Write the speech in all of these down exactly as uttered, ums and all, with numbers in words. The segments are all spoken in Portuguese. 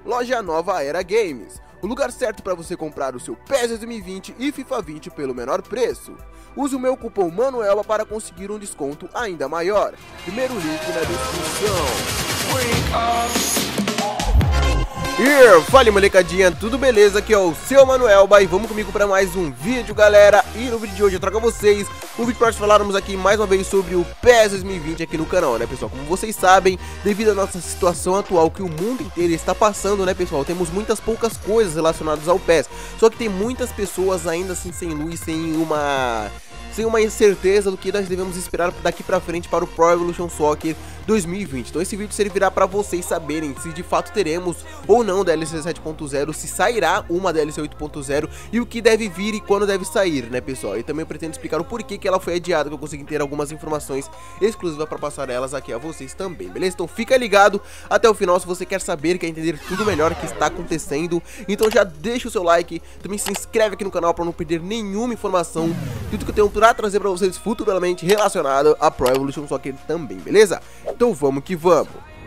Loja Nova Era Games, o lugar certo para você comprar o seu P E S dois mil e vinte e FIFA vinte pelo menor preço. Use o meu cupom MANUELBA para conseguir um desconto ainda maior. Primeiro link na descrição. E fala molecadinha, tudo beleza? Aqui é o seu Manuelba e vamos comigo para mais um vídeo, galera. E no vídeo de hoje eu trago a vocês um vídeo para nós falarmos aqui mais uma vez sobre o P E S dois mil e vinte aqui no canal, né, pessoal? Como vocês sabem, devido à nossa situação atual que o mundo inteiro está passando, né, pessoal, temos muitas poucas coisas relacionadas ao P E S. Só que tem muitas pessoas ainda assim sem luz, sem uma... sem uma certeza do que nós devemos esperar daqui pra frente para o Pro Evolution Soccer dois mil e vinte. Então esse vídeo servirá para vocês saberem se de fato teremos ou não D L C sete ponto zero, se sairá uma D L C oito ponto zero e o que deve vir e quando deve sair, né, pessoal? E também pretendo explicar o porquê que ela foi adiada, que eu consegui ter algumas informações exclusivas para passar elas aqui a vocês também, beleza? Então fica ligado até o final se você quer saber, quer entender tudo melhor que está acontecendo. Então já deixa o seu like, também se inscreve aqui no canal para não perder nenhuma informação, tudo que eu tenho para trazer para vocês futuramente relacionado a Pro Evolution Soccer também, beleza? Então vamos que vamos.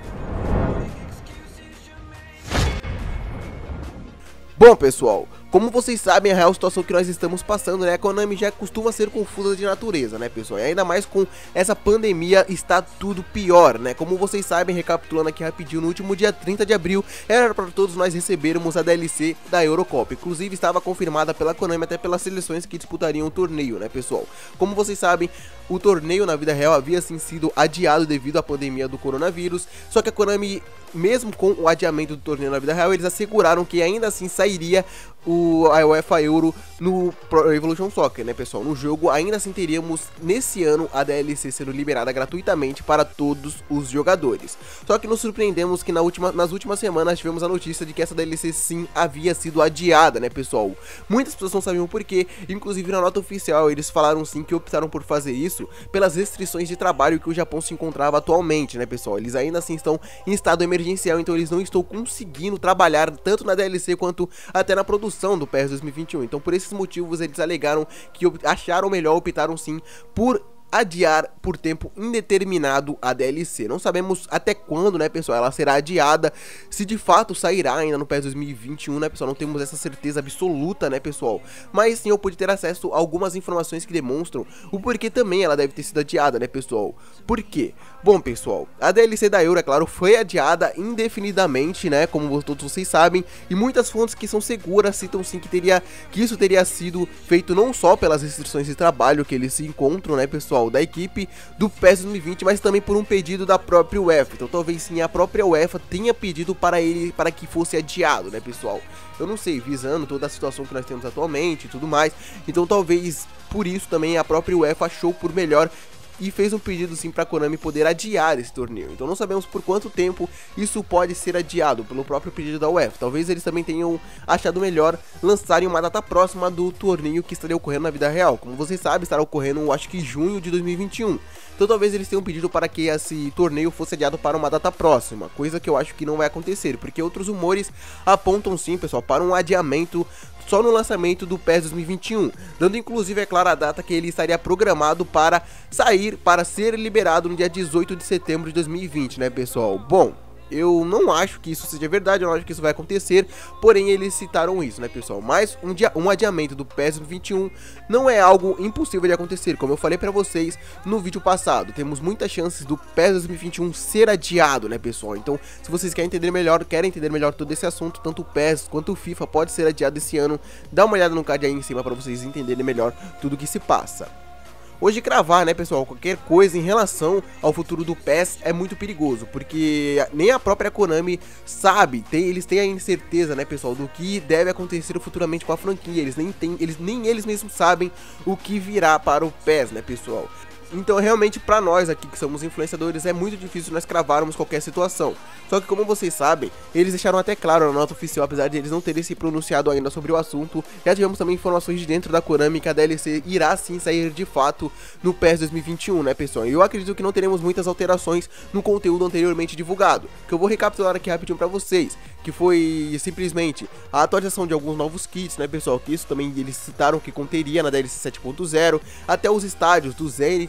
Bom, pessoal, como vocês sabem, a real situação que nós estamos passando, né, a Konami já costuma ser confusa de natureza, né, pessoal? E ainda mais com essa pandemia está tudo pior, né? Como vocês sabem, recapitulando aqui rapidinho, no último dia trinta de abril, era para todos nós recebermos a D L C da Eurocopa. Inclusive, estava confirmada pela Konami até pelas seleções que disputariam o torneio, né, pessoal? Como vocês sabem, o torneio na vida real havia sim sido adiado devido à pandemia do coronavírus, só que a Konami, mesmo com o adiamento do torneio na vida real, eles asseguraram que ainda assim sairia o, a UEFA Euro no Pro Evolution Soccer, né, pessoal? No jogo, ainda assim teríamos nesse ano a D L C sendo liberada gratuitamente para todos os jogadores. Só que nos surpreendemos que na última, nas últimas semanas tivemos a notícia de que essa D L C sim havia sido adiada, né, pessoal? Muitas pessoas não sabiam o porquê, inclusive na nota oficial eles falaram sim que optaram por fazer isso pelas restrições de trabalho que o Japão se encontrava atualmente, né, pessoal? Eles ainda assim estão em estado emergencial, então eles não estão conseguindo trabalhar tanto na D L C quanto até na produção do P E S dois mil e vinte e um. Então por esses motivos eles alegaram que acharam melhor, optaram sim por adiar por tempo indeterminado a D L C. Não sabemos até quando, né, pessoal, ela será adiada, se de fato sairá ainda no P E S dois mil e vinte e um, né, pessoal? Não temos essa certeza absoluta, né, pessoal? Mas sim, eu pude ter acesso a algumas informações que demonstram o porquê também ela deve ter sido adiada, né, pessoal? Por quê? Bom, pessoal, a D L C da Euro, é claro, foi adiada indefinidamente, né, como todos vocês sabem, e muitas fontes que são seguras citam sim que, teria, que isso teria sido feito não só pelas restrições de trabalho que eles se encontram, né, pessoal, da equipe do P E S dois mil e vinte, mas também por um pedido da própria UEFA. Então talvez sim a própria UEFA tenha pedido para ele, para que fosse adiado, né, pessoal? Eu não sei, visando toda a situação que nós temos atualmente e tudo mais, então talvez por isso também a própria UEFA achou por melhor e fez um pedido sim para a Konami poder adiar esse torneio. Então não sabemos por quanto tempo isso pode ser adiado pelo próprio pedido da UEFA. Talvez eles também tenham achado melhor lançarem uma data próxima do torneio que estaria ocorrendo na vida real. Como vocês sabem, estará ocorrendo, acho que junho de dois mil e vinte e um. Então talvez eles tenham pedido para que esse torneio fosse adiado para uma data próxima, coisa que eu acho que não vai acontecer, porque outros rumores apontam sim, pessoal, para um adiamento só no lançamento do P E S dois mil e vinte e um, dando inclusive, é claro, a data que ele estaria programado para sair, para ser liberado no dia dezoito de setembro de dois mil e vinte, né, pessoal? Bom, eu não acho que isso seja verdade, eu não acho que isso vai acontecer, porém eles citaram isso, né, pessoal? Mas um, dia, um adiamento do P E S vinte e um não é algo impossível de acontecer, como eu falei pra vocês no vídeo passado. Temos muitas chances do P E S dois mil e vinte e um ser adiado, né, pessoal? Então, se vocês querem entender melhor, querem entender melhor todo esse assunto, tanto o P E S quanto o FIFA pode ser adiado esse ano, dá uma olhada no card aí em cima pra vocês entenderem melhor tudo que se passa. Hoje cravar, né, pessoal, qualquer coisa em relação ao futuro do P E S é muito perigoso, porque nem a própria Konami sabe, tem, eles têm a incerteza, né, pessoal, do que deve acontecer futuramente com a franquia. Eles nem, tem, eles, nem eles mesmos sabem o que virá para o P E S, né, pessoal? Então realmente pra nós aqui que somos influenciadores é muito difícil nós cravarmos qualquer situação. Só que como vocês sabem, eles deixaram até claro na nota oficial, apesar de eles não terem se pronunciado ainda sobre o assunto, já tivemos também informações de dentro da Konami que a D L C irá sim sair de fato no P E S dois mil e vinte e um, né, pessoal? E eu acredito que não teremos muitas alterações no conteúdo anteriormente divulgado, que eu vou recapitular aqui rapidinho pra vocês, que foi simplesmente a atualização de alguns novos kits, né, pessoal? Que isso também eles citaram que conteria na D L C sete ponto zero, até os estádios do Zenit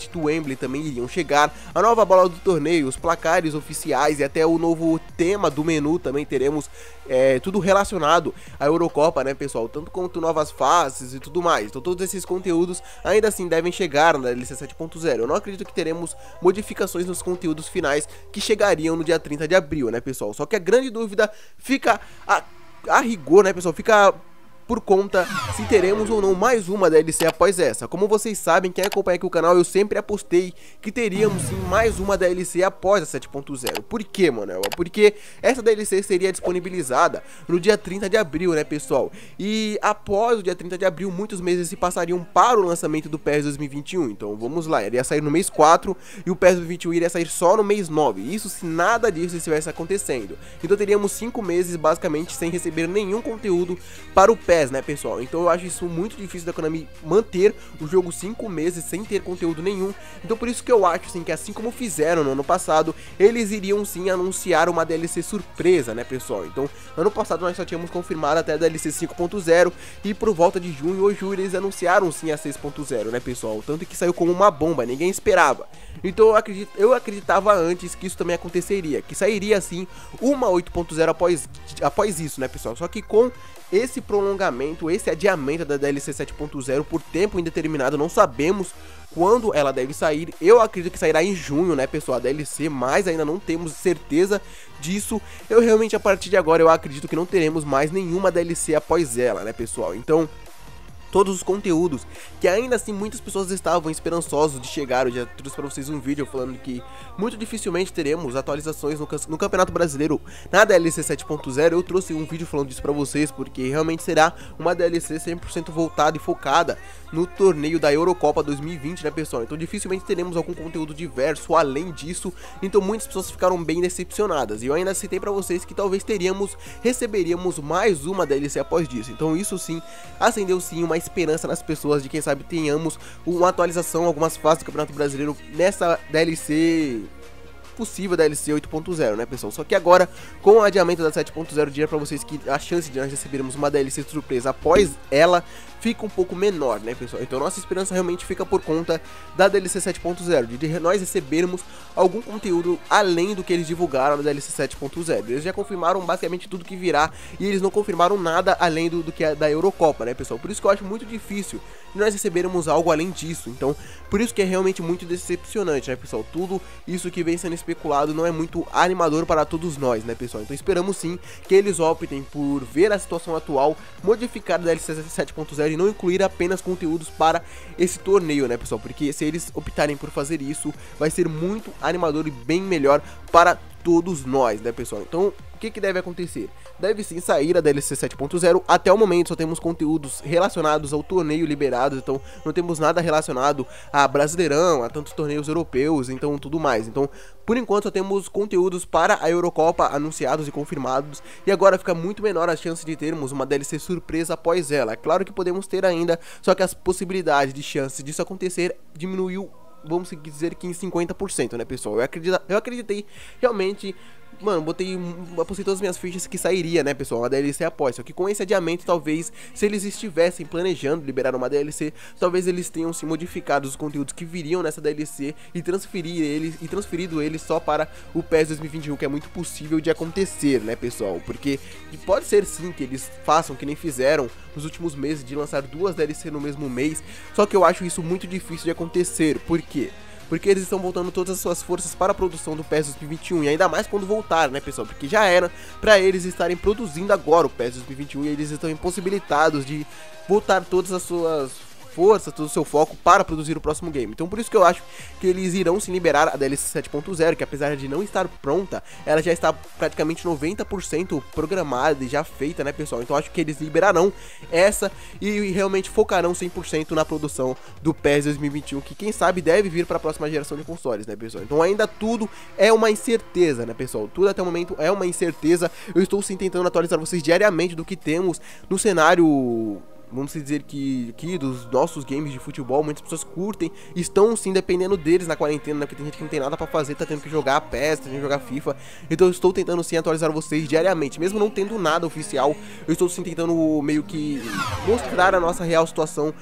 kit do Wembley também iriam chegar, a nova bola do torneio, os placares oficiais e até o novo tema do menu também teremos. É, tudo relacionado à Eurocopa, né, pessoal? Tanto quanto novas faces e tudo mais. Então todos esses conteúdos ainda assim devem chegar na D L C sete ponto zero. Eu não acredito que teremos modificações nos conteúdos finais que chegariam no dia trinta de abril, né, pessoal? Só que a grande dúvida fica a, a rigor, né, pessoal? Fica por conta se teremos ou não mais uma D L C após essa. Como vocês sabem, quem acompanha aqui o canal, eu sempre apostei que teríamos sim mais uma D L C após a sete ponto zero. Por quê, Manuel? Porque essa D L C seria disponibilizada no dia trinta de abril, né, pessoal? E após o dia trinta de abril, muitos meses se passariam para o lançamento do P E S dois mil e vinte e um. Então vamos lá, iria sair no mês quatro e o P E S dois mil e vinte e um iria sair só no mês nove. Isso se nada disso estivesse acontecendo. Então teríamos cinco meses basicamente sem receber nenhum conteúdo para o P E S, né, pessoal? Então eu acho isso muito difícil da Konami manter o jogo cinco meses sem ter conteúdo nenhum. Então por isso que eu acho assim que, assim como fizeram no ano passado, eles iriam sim anunciar uma D L C surpresa, né, pessoal? Então ano passado nós só tínhamos confirmado até a D L C cinco ponto zero e por volta de junho ou julho eles anunciaram sim a seis ponto zero, né, pessoal? Tanto que saiu como uma bomba, ninguém esperava. Então eu, acredito, eu acreditava antes que isso também aconteceria, que sairia assim uma oito ponto zero após, após isso, né, pessoal? Só que com esse prolongamento, esse adiamento da D L C sete ponto zero por tempo indeterminado, não sabemos quando ela deve sair. Eu acredito que sairá em junho, né, pessoal, a D L C, mas ainda não temos certeza disso. Eu realmente, a partir de agora, eu acredito que não teremos mais nenhuma D L C após ela, né, pessoal? Então todos os conteúdos que ainda assim muitas pessoas estavam esperançosos de chegar. Eu já trouxe para vocês um vídeo falando que muito dificilmente teremos atualizações no, no Campeonato Brasileiro na D L C sete ponto zero. Eu trouxe um vídeo falando disso para vocês porque realmente será uma D L C cem por cento voltada e focada no torneio da Eurocopa dois mil e vinte, né, pessoal? Então dificilmente teremos algum conteúdo diverso além disso. Então muitas pessoas ficaram bem decepcionadas. E eu ainda citei para vocês que talvez teríamos, receberíamos mais uma D L C após disso. Então isso sim acendeu sim uma esperança nas pessoas de quem sabe tenhamos uma atualização, algumas fases do Campeonato Brasileiro nessa D L C possível, da D L C oito ponto zero, né, pessoal? Só que agora, com o adiamento da sete ponto zero, diria pra vocês que a chance de nós recebermos uma D L C surpresa após ela fica um pouco menor, né, pessoal? Então nossa esperança realmente fica por conta da D L C sete ponto zero, de nós recebermos algum conteúdo além do que eles divulgaram na D L C sete ponto zero. Eles já confirmaram basicamente tudo que virá e eles não confirmaram nada além do, do que é da Eurocopa, né, pessoal? Por isso que eu acho muito difícil de nós recebermos algo além disso. Então, por isso que é realmente muito decepcionante, né, pessoal? Tudo isso que vem sendo especulado não é muito animador para todos nós, né, pessoal? Então esperamos sim que eles optem por ver a situação atual, modificar a D L C sete ponto zero e não incluir apenas conteúdos para esse torneio, né, pessoal? Porque se eles optarem por fazer isso, vai ser muito animador e bem melhor para todos nós, né, pessoal? Então, o que que deve acontecer? Deve sim sair a D L C sete ponto zero. Até o momento só temos conteúdos relacionados ao torneio liberados, então não temos nada relacionado a Brasileirão, a tantos torneios europeus, então tudo mais. Então, por enquanto só temos conteúdos para a Eurocopa anunciados e confirmados, e agora fica muito menor a chance de termos uma D L C surpresa após ela. É claro que podemos ter ainda, só que as possibilidades de chances disso acontecer diminuiu, vamos dizer que em cinquenta por cento, né, pessoal? Eu, acredita, eu acreditei realmente, mano, botei, apostei todas as minhas fichas que sairia, né, pessoal, uma D L C após. Só que com esse adiamento, talvez, se eles estivessem planejando liberar uma D L C, talvez eles tenham se modificado os conteúdos que viriam nessa D L C e transferir eles e transferido eles só para o P E S dois mil e vinte e um, que é muito possível de acontecer, né, pessoal? Porque pode ser sim que eles façam que nem fizeram nos últimos meses de lançar duas D L C no mesmo mês. Só que eu acho isso muito difícil de acontecer. Por quê? Porque eles estão voltando todas as suas forças para a produção do P E S dois mil e vinte e um, e ainda mais quando voltar, né, pessoal? Porque já era para eles estarem produzindo agora o P E S dois mil e vinte e um e eles estão impossibilitados de voltar todas as suas força, todo o seu foco para produzir o próximo game. Então por isso que eu acho que eles irão se liberar a D L C sete ponto zero, que apesar de não estar pronta, ela já está praticamente noventa por cento programada e já feita, né, pessoal? Então acho que eles liberarão essa e realmente focarão cem por cento na produção do P E S dois mil e vinte e um, que quem sabe deve vir para a próxima geração de consoles, né, pessoal? Então ainda tudo é uma incerteza, né, pessoal? Tudo até o momento é uma incerteza. Eu estou sim tentando atualizar vocês diariamente do que temos no cenário, vamos dizer que aqui dos nossos games de futebol. Muitas pessoas curtem, estão sim dependendo deles na quarentena, né? Porque tem gente que não tem nada pra fazer, tá tendo que jogar P E S, tá tendo que jogar FIFA. Então eu estou tentando sim atualizar vocês diariamente, mesmo não tendo nada oficial. Eu estou sim tentando meio que mostrar a nossa real situação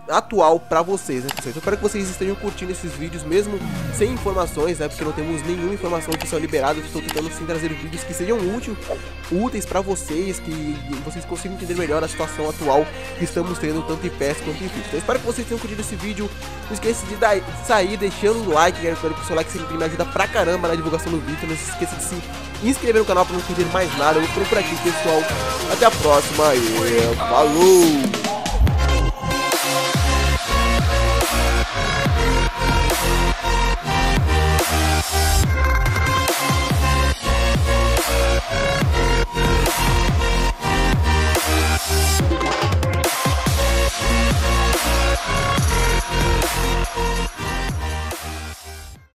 atual pra vocês, né, pessoal? Então espero que vocês estejam curtindo esses vídeos mesmo sem informações, né, porque não temos nenhuma informação oficial liberada. Eu estou tentando sim trazer vídeos que sejam útil, úteis pra vocês, que vocês consigam entender melhor a situação atual que estamos tendo tanto em P E S quanto em FIFA. Então espero que vocês tenham curtido esse vídeo. Não esqueça de, dar, de sair deixando um like, né? Espero que o seu like sempre me ajuda pra caramba na divulgação do vídeo. Não se esqueça de se inscrever no canal pra não perder mais nada. Eu vou ficando por aqui, pessoal. Até a próxima e falou!